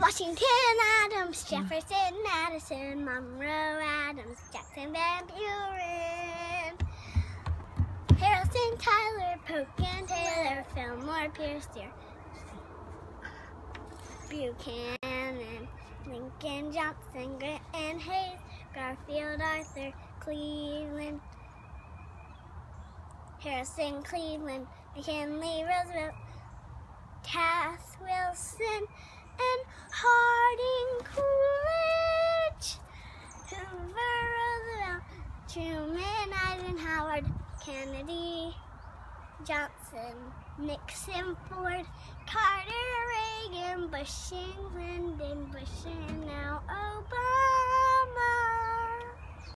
Washington, Adams, Jefferson, Madison, Monroe, Adams, Jackson, Van Buren, Harrison, Tyler, Polk and Taylor, Fillmore, Pierce, Buchanan, Lincoln, Johnson, Grant and Hayes, Garfield, Arthur, Cleveland, Harrison, Cleveland, McKinley, Roosevelt, Taft, Wilson, and Harding, Coolidge, Hoover, Roosevelt, Truman, Eisenhower, Kennedy, Johnson, Nixon, Ford, Carter, Reagan, Bush, Clinton, Bush, and now Obama.